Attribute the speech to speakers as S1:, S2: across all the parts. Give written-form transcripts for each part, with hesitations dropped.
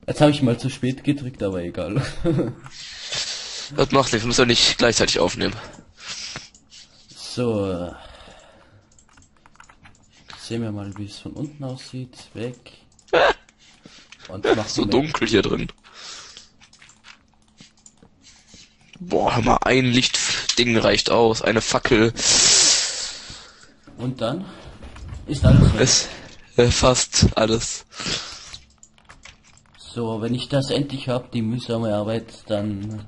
S1: Jetzt habe ich mal zu spät gedrückt, aber egal.
S2: Das macht nichts, wir müssen ja nicht gleichzeitig aufnehmen.
S1: So. Sehen wir mal, wie es von unten aussieht. Weg. Und machen
S2: So
S1: wir.
S2: dunkel hier drin. Boah, hör mal, ein Lichtding reicht aus, eine Fackel.
S1: Und dann ist alles weg.
S2: Es fast alles.
S1: So, wenn ich das endlich habe, die mühsame Arbeit, dann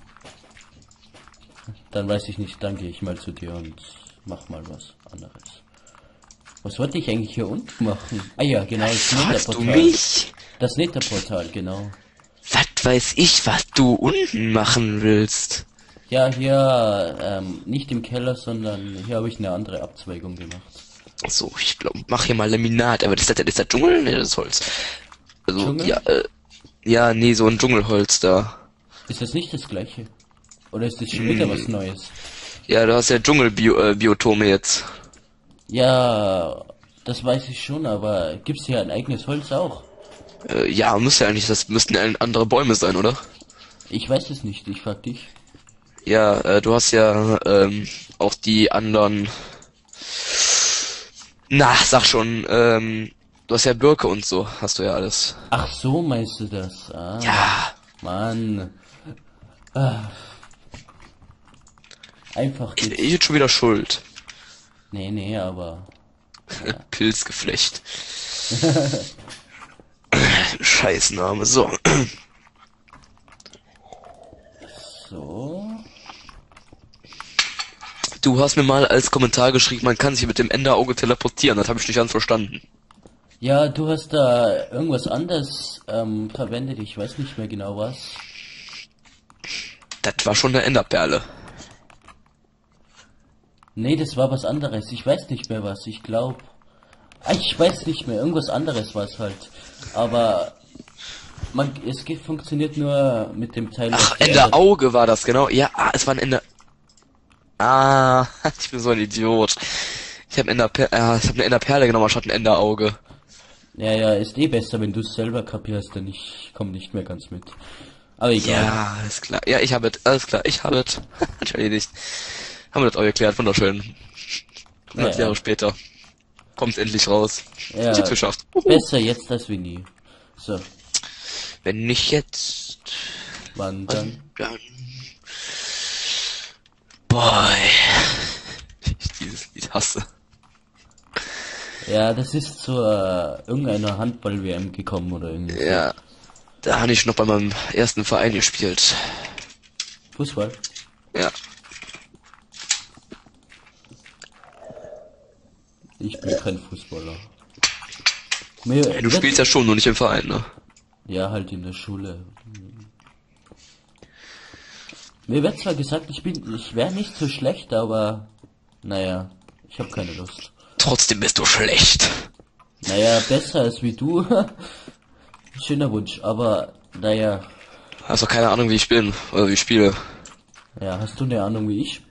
S1: weiß ich nicht, dann gehe ich mal zu dir und mach mal was anderes. Was wollte ich eigentlich hier unten machen? Ah ja, genau, das
S2: Fragst du
S1: Netherportal.
S2: mich?
S1: Das Netherportal, genau.
S2: Was weiß ich, was du unten machen willst?
S1: Ja, hier, nicht im Keller, sondern hier habe ich eine andere Abzweigung gemacht.
S2: So, ich glaube, mach hier mal Laminat. Aber ist das Dschungel? Ne, das ist Holz. Also,
S1: Dschungel?
S2: ja, ja, nee, so ein Dschungelholz da.
S1: Ist das nicht das gleiche? Oder ist das schon wieder was Neues?
S2: Ja, du hast ja Dschungelbiotome jetzt.
S1: Ja, das weiß ich schon, aber gibt's hier ein eigenes Holz auch?
S2: Ja, muss ja eigentlich, das müssten ja andere Bäume sein, oder?
S1: Ich weiß es nicht, ich frag dich.
S2: Ja, du hast ja auch die anderen. Na, sag schon, du hast ja Birke und so, hast du ja alles.
S1: Ach so, meinst du das? Ah,
S2: Ja,
S1: Mann. Ah. Einfach
S2: ich
S1: geht's.
S2: bin schon wieder schuld.
S1: Nee, aber...
S2: Pilzgeflecht. Scheißname, so.
S1: So...
S2: Du hast mir mal als Kommentar geschrieben, man kann sich mit dem Enderauge teleportieren, das habe ich nicht ganz verstanden.
S1: Ja, du hast da irgendwas anderes verwendet, ich weiß nicht mehr genau was.
S2: Das war schon eine Enderperle.
S1: Nee, das war was anderes, ich weiß nicht mehr was, ich glaube... Ich weiß nicht mehr, irgendwas anderes war es halt. Aber... funktioniert nur mit dem Teil...
S2: Ach,
S1: was die
S2: Enderauge war das, genau. Ja, es war ein Ender... Ah, ich bin so ein Idiot. Ich habe eine Enderperle genommen, anstatt ein Enderauge.
S1: Ja, ist eh besser, wenn du es selber kapierst, denn ich komme nicht mehr ganz mit. Aber egal.
S2: Ja, alles klar. Ja, ich habe es. Alles klar, ich habe es. Hat erledigt. Haben wir das auch geklärt. Wunderschön. 100
S1: Ja.
S2: Jahre später. Kommt's endlich raus.
S1: Ja,
S2: Ich hab's geschafft.
S1: besser jetzt als wie nie. So,
S2: Wenn nicht jetzt...
S1: wann dann?
S2: Dann... Boy. Ich dieses Lied hasse.
S1: Ja, das ist zur irgendeiner Handball-WM gekommen oder irgendwie.
S2: Ja. Da habe ich noch bei meinem ersten Verein gespielt.
S1: Fußball?
S2: Ja.
S1: Ich bin kein Fußballer.
S2: Du spielst ja schon, nur nicht im Verein, ne?
S1: Ja, halt in der Schule. Mir wird zwar gesagt, ich wäre nicht so schlecht, aber naja, ich habe keine Lust.
S2: Trotzdem bist du schlecht.
S1: Naja, besser als wie du. Schöner Wunsch, aber naja,
S2: Hast doch keine Ahnung, wie ich bin, oder wie ich spiele.
S1: ja, hast du eine Ahnung wie ich?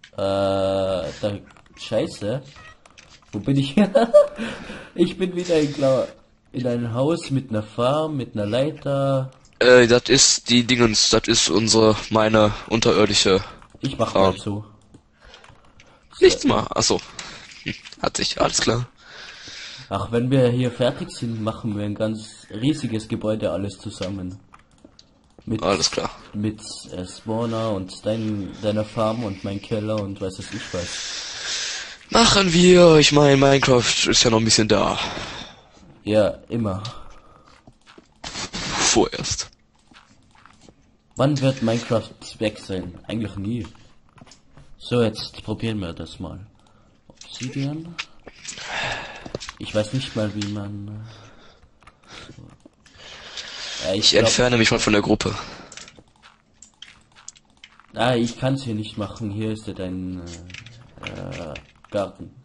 S1: Scheiße. Wo bin ich? Ich bin wieder in einem Haus mit einer Farm, mit einer Leiter.
S2: Das ist die Dingens, das ist meine unterirdische.
S1: Ich mach
S2: Ah.
S1: mal so.
S2: Nichts mal, achso. Hat sich, alles klar.
S1: Ach, wenn wir hier fertig sind, machen wir ein ganz riesiges Gebäude alles zusammen. Mit,
S2: Alles klar.
S1: Mit Spawner und deiner Farm und mein Keller und weiß es ich was.
S2: Machen wir, ich meine, Minecraft ist ja noch ein bisschen da.
S1: Ja, immer.
S2: Vorerst.
S1: Wann wird Minecraft weg sein? Eigentlich nie. So, jetzt probieren wir das mal. Obsidian. Ich weiß nicht mal, wie man... Ja,
S2: Ich entferne mich mal von der Gruppe.
S1: Ich kann es hier nicht machen. Hier ist ja dein Garten.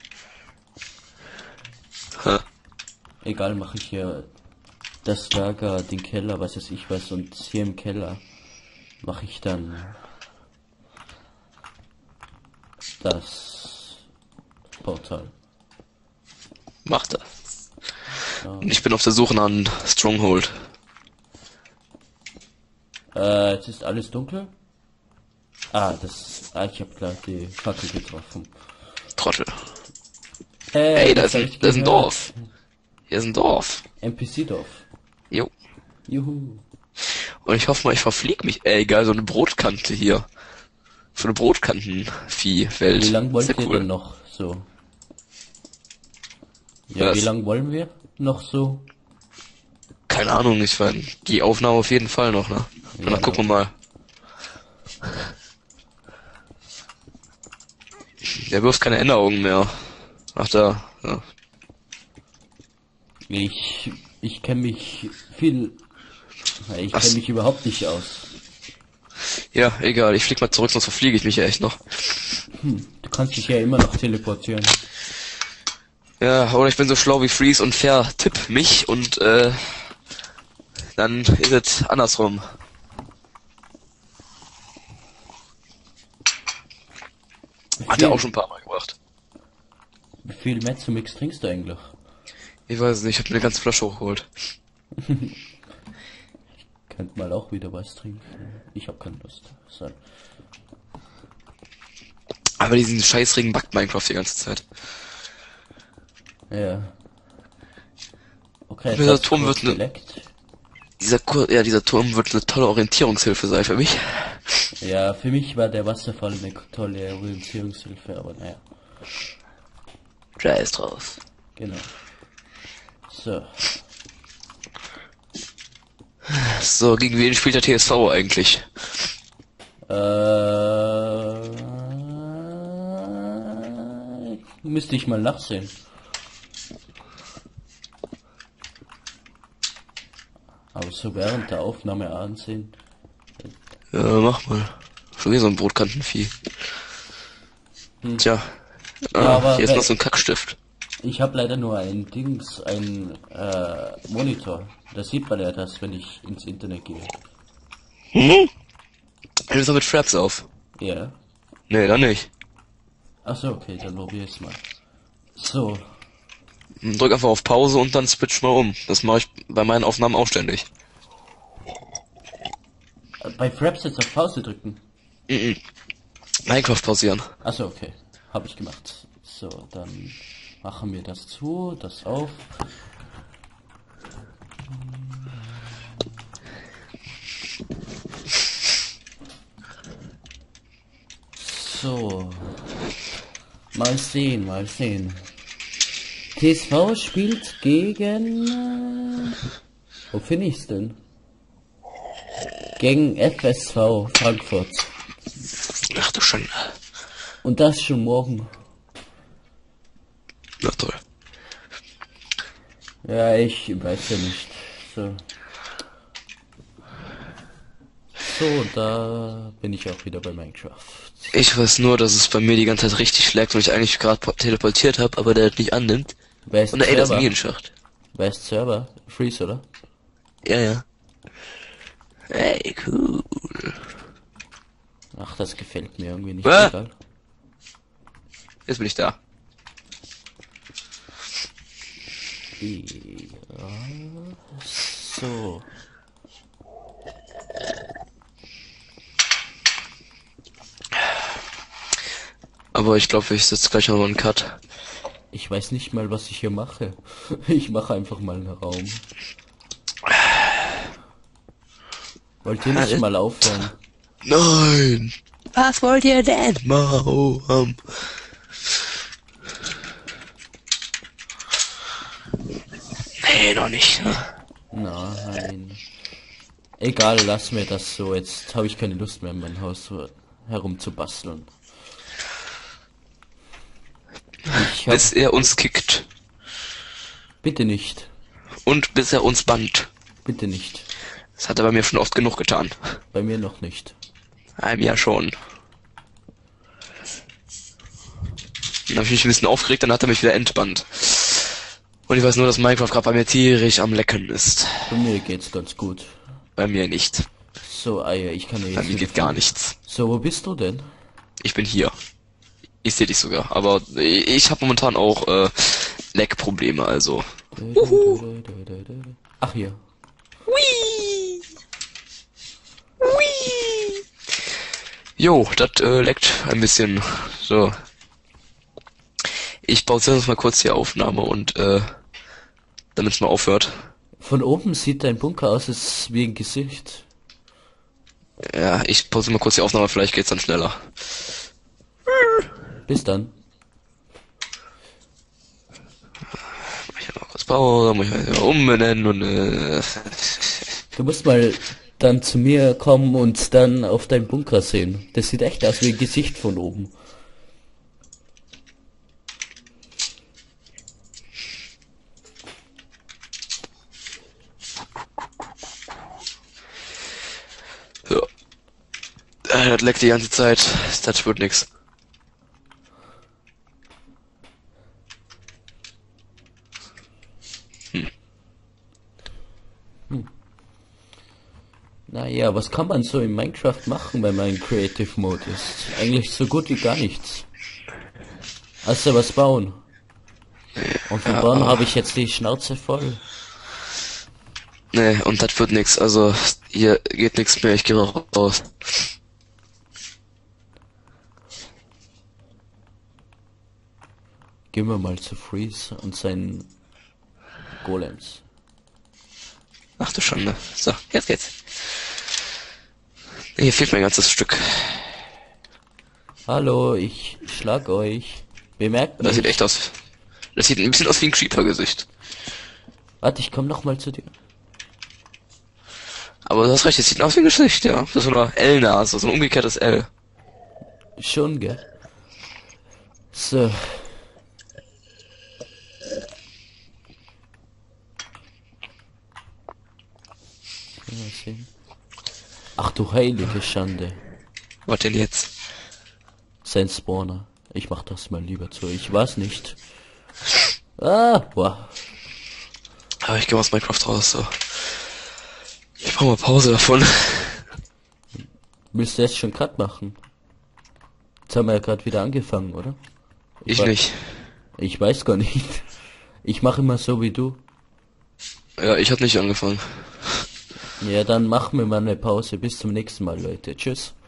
S2: Hä?
S1: Egal, mache ich hier das Lager, den Keller, was weiß ich was. Und hier im Keller mache ich dann das Portal.
S2: Mach das.
S1: Ja.
S2: Und ich bin auf der Suche nach einem Stronghold.
S1: Jetzt ist alles dunkel. Ich habe gleich die Fackel getroffen.
S2: Trottel. Hey, da ist ein Dorf. Hier ist ein Dorf.
S1: NPC-Dorf.
S2: Jo.
S1: Juhu.
S2: Und ich hoffe mal, ich verflieg mich. Egal, so eine Brotkante hier. So eine Brotkanten-Vieh-Welt.
S1: Wie lang wollt
S2: Sehr
S1: ihr
S2: cool.
S1: denn noch so? Ja,
S2: Was?
S1: wie lang wollen wir noch so?
S2: Keine Ahnung, ich meine, die Aufnahme auf jeden Fall noch, ne? Und
S1: Ja,
S2: dann gucken wir mal. Der wirft keine Änderungen mehr. Ach da, ja.
S1: Ich kenne mich ich kenne mich überhaupt nicht aus.
S2: Ja, egal, ich flieg mal zurück, sonst verfliege ich mich ja echt noch.
S1: Du kannst dich ja immer noch teleportieren.
S2: Ja, oder ich bin so schlau wie Freeze und vertipp mich und dann ist es andersrum. Hat er auch schon ein paar Mal gemacht.
S1: Wie viel Mezzomix trinkst du eigentlich?
S2: Ich weiß nicht, ich hab mir eine ganze Flasche hochgeholt.
S1: Könnt mal auch wieder was trinken. Ich hab keine Lust. So.
S2: Aber diesen Scheißregen backt Minecraft die ganze Zeit.
S1: Ja. Okay, jetzt
S2: Dieser
S1: hat's
S2: Turm
S1: kurz
S2: wird
S1: geleckt.
S2: Dieser Turm wird eine tolle Orientierungshilfe sein für mich.
S1: Ja, für mich war der Wasserfall eine tolle Orientierungshilfe, aber naja.
S2: Scheiß drauf.
S1: Genau. So.
S2: So, gegen wen spielt der TSV eigentlich?
S1: Müsste ich mal nachsehen. Aber so während der Aufnahme ansehen.
S2: Ja, mach mal. Schon wieder so ein Brotkantenvieh. Tja.
S1: aber
S2: Hier ist noch so ein Kackstift.
S1: Ich habe leider nur ein Monitor. Da sieht man ja das, wenn ich ins Internet gehe.
S2: Du bist doch mit Fraps auf.
S1: Ja.
S2: Nee, dann nicht.
S1: Achso, okay, dann probier ich's mal. So.
S2: Drück einfach auf Pause und dann switch mal um. Das mache ich bei meinen Aufnahmen auch ständig.
S1: Bei Fraps jetzt auf Pause drücken.
S2: Minecraft pausieren.
S1: Achso, okay. Habe ich gemacht. So, dann machen wir das zu, das auf. So. Mal sehen, mal sehen. TSV spielt gegen... wo finde ich's denn? Gegen FSV Frankfurt.
S2: Ach du Schande.
S1: Und das schon morgen.
S2: Na toll.
S1: Ja, ich weiß ja nicht. So. So, da bin ich auch wieder bei Minecraft.
S2: Ich weiß nur, dass es bei mir die ganze Zeit richtig laggt und ich eigentlich gerade teleportiert habe, aber der nicht annimmt.
S1: Wer ist
S2: Und ey, das ist ein
S1: Server?
S2: Minenschacht.
S1: Wer ist Server? Freeze, oder?
S2: Ja, ja. Ey, cool.
S1: Ach, das gefällt mir irgendwie nicht.
S2: Egal. Jetzt bin ich da.
S1: Ja, so.
S2: Aber ich glaube, ich setze gleich noch einen Cut.
S1: Ich weiß nicht mal, was ich hier mache. Ich mache einfach mal einen Raum. Wollt ihr nicht mal aufhören?
S2: Nein! Was wollt ihr denn machen? Nee, noch nicht.
S1: Nein. Egal, lass mir das so. Jetzt habe ich keine Lust mehr, in mein Haus so herumzubasteln.
S2: Bis er uns kickt.
S1: Bitte nicht.
S2: Und bis er uns bannt.
S1: Bitte nicht.
S2: Das hat er bei mir schon oft genug getan.
S1: Bei mir noch nicht.
S2: Einem ja schon. Dann habe ich mich ein bisschen aufgeregt, dann hat er mich wieder entbannt. Und ich weiß nur, dass Minecraft gerade bei mir tierisch am Lecken ist.
S1: Bei mir geht's ganz gut.
S2: Bei mir nicht.
S1: So, Eier, ich kann ja jetzt...
S2: Bei mir geht gar nichts.
S1: So, wo bist du denn?
S2: Ich bin hier. Ich sehe dich sogar, aber ich habe momentan auch Lag-Probleme, also.
S1: Ach, hier.
S2: Jo, das leckt ein bisschen. So. Ich pausiere jetzt mal kurz die Aufnahme und damit es mal aufhört.
S1: Von oben sieht dein Bunker aus, als wie ein Gesicht.
S2: Ja, ich pausiere mal kurz die Aufnahme, vielleicht geht's dann schneller.
S1: Bis dann.
S2: Mach ich mal kurz Pause, muss ich mal umbenennen und
S1: Du musst mal dann zu mir kommen und dann auf deinen Bunker sehen. Das sieht echt aus wie ein Gesicht von oben.
S2: ja. Das leckt die ganze Zeit. Das wird nix.
S1: Naja, was kann man so in Minecraft machen, wenn man in Creative Mode ist? Eigentlich so gut wie gar nichts. Also was bauen. Und von Bauen habe ich jetzt die Schnauze voll.
S2: Nee, und das wird nix. Also, hier geht nix mehr. Ich gehe raus.
S1: Gehen wir mal zu Freeze und seinen Golems.
S2: Ach du Schande. So, jetzt geht's. Hier fehlt mir ein ganzes Stück.
S1: Hallo, ich schlag euch. Bemerkt
S2: Das
S1: mich.
S2: sieht echt aus. Das sieht ein bisschen aus wie ein Creeper-Gesicht.
S1: Warte, ich komm noch mal zu dir.
S2: Aber du hast recht, das sieht aus wie ein Gesicht, ja. Das ist so eine L-Nase, so ein umgekehrtes L.
S1: Schon, gell? So. Mal sehen. Ach du heilige Schande.
S2: Was denn jetzt?
S1: Sein Spawner. Ich mach das mal lieber zu. Ich weiß nicht. Ah, boah.
S2: Aber ich gehe aus Minecraft raus, so. Ich brauche mal Pause davon.
S1: Willst du jetzt schon Cut machen? Jetzt haben wir ja gerade wieder angefangen, oder?
S2: Ich nicht.
S1: Ich weiß gar nicht. Ich mache immer so wie du.
S2: Ja, ich hab nicht angefangen.
S1: Ja, dann machen wir mal eine Pause. Bis zum nächsten Mal, Leute. Tschüss.